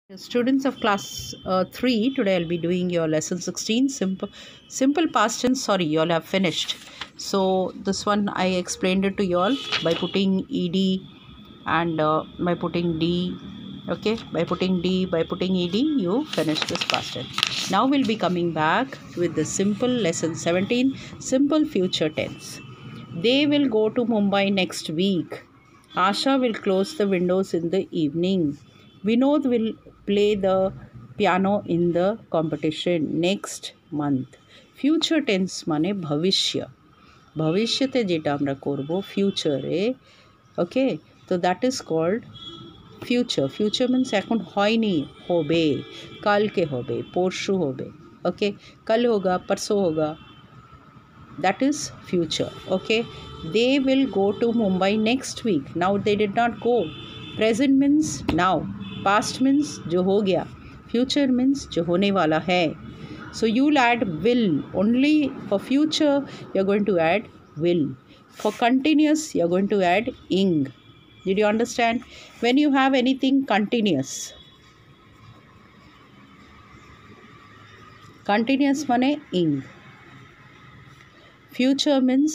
Students of class 3, today I'll be doing your lesson 16, simple past tense. Sorry, you all have finished. So this one I explained it to you all by putting ed and by putting d. Okay, by putting d, by putting ed, you finish this past tense. Now we'll be coming back with the simple lesson 17, simple future tense. They will go to Mumbai next week. Asha will close the windows in the evening. Vinod will play the piano in the competition next month. Future tense মানে ভবিষ্য, ভবিষ্যতে যেটা আমরা করব ফিউচারে, okay, তো that is called future. Future means এখন হয়নি, হবে, কালকে হবে, পরশু হবে, ওকে, कल होगा, परसों होगा, that is future. Okay, they will go to Mumbai next week. Now they did not go. Present means now, past means jo ho gaya, future means jo hone wala hai. So you'll add will. Only for future you're going to add will. For continuous you're going to add ing. Did you understand? When you have anything continuous, continuous mane ing. Future means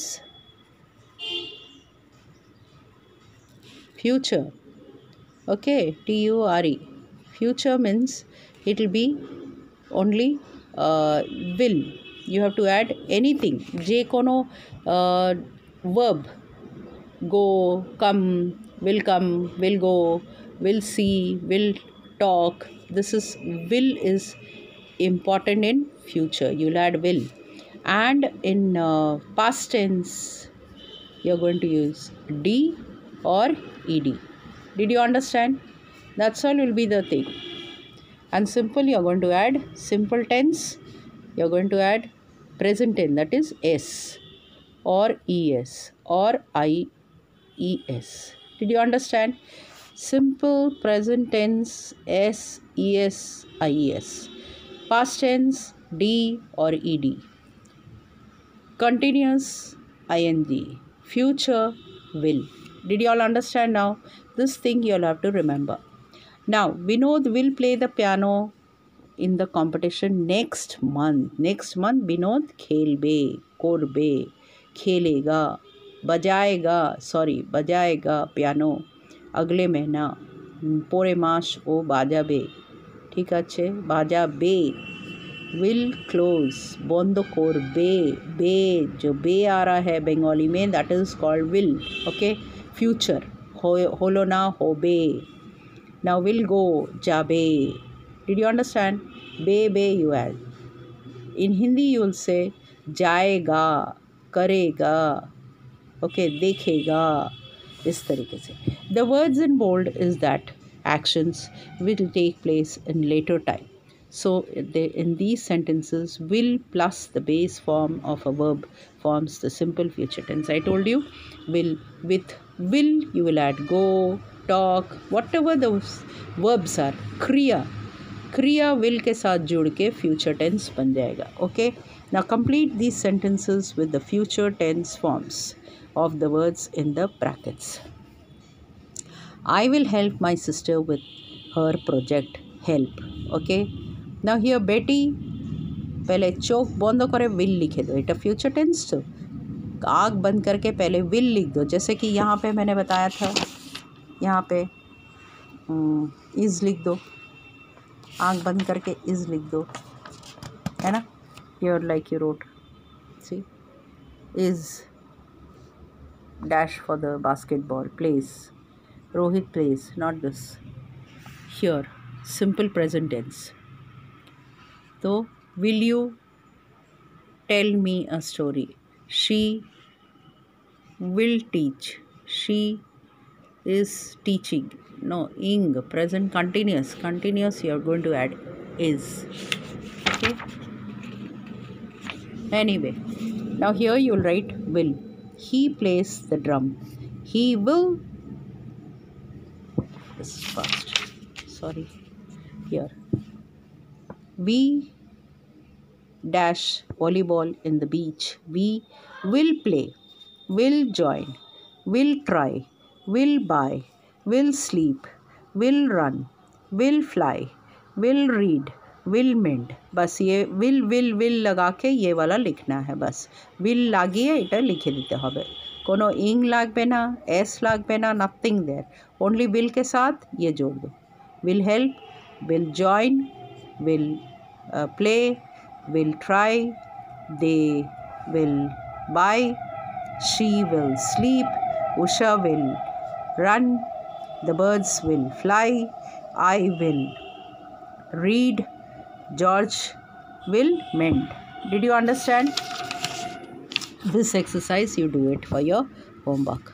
future. Okay, TURE. Future means it will be only will. You have to add anything. Je kono verb. Go, come, will go, will see, will talk. This is will is important in future. You'll add will. And in past tense, you're going to use D or ED. Did you understand? That's all will be the thing. And simple, you're going to add simple tense. You're going to add present tense, that is S or ES or IES. Did you understand? Simple present tense S, ES, IES. Past tense D or ED. Continuous ing. Future will. Did you all understand now? This thing you'll have to remember. Now Vinod will play the piano in the competition next month. Next month Vinod khelbe, korbe, khelega, बजाएगा piano अगले महीना, पूरे मास ओ বাজাবে, ঠিক আছে, বাজাবে। will close, बंद করবে, बे जो बे आ रहा है बंगाली में, that is called will. Okay, future হলো না, হবে। Now will go, যাবে। Did you understand? Bay you add. In Hindi you will say जाएगा, करेगा, okay, देखेगा, इस तरीके से. The words in bold is that actions will take place in later time. So in these sentences, will plus the base form of a verb forms the simple future tense. I told you, will, with will you will add go, talk, whatever those verbs are. क्रिया will के साथ जुड़ के future tense बन जाएगा. Okay, now complete these sentences with the future tense forms of the words in the brackets. I will help my sister with her project. Help. Okay, now here Betty पहले चोक बंद करे will लिखे दो. It future tense, तो आँख बंद करके पहले will लिख दो. जैसे कि यहाँ पे मैंने बताया था, यहाँ पे is लिख दो, आँख बंद करके is लिख दो, है ना. Here like you wrote, see, is dash for the basketball, plays, Rohit plays, not this. Here simple present tense. So will you tell me a story? She will teach. She is teaching. No, ing, present continuous. Continuous you are going to add is. Okay. Anyway, now here you will write will. He plays the drum. He will. This is fast. Sorry. Here. We dash volleyball in the beach. We will play, will join, will try, will buy, will sleep, will run, will fly, will read, will mend, बस ये will लगा के ये वाला लिखना है, बस will লাগিয়ে এটা লিখে দিতে হবে, কোনো ইং লাগবে না, এস লাগবে না, নাথিং দেয়ার, ओनली will के साथ ये जोड़ दो, will help, will join, will play, will try, they will buy, she will sleep, Usha will run, the birds will fly, I will read, George will mend. Did you understand? This exercise you do it for your homework.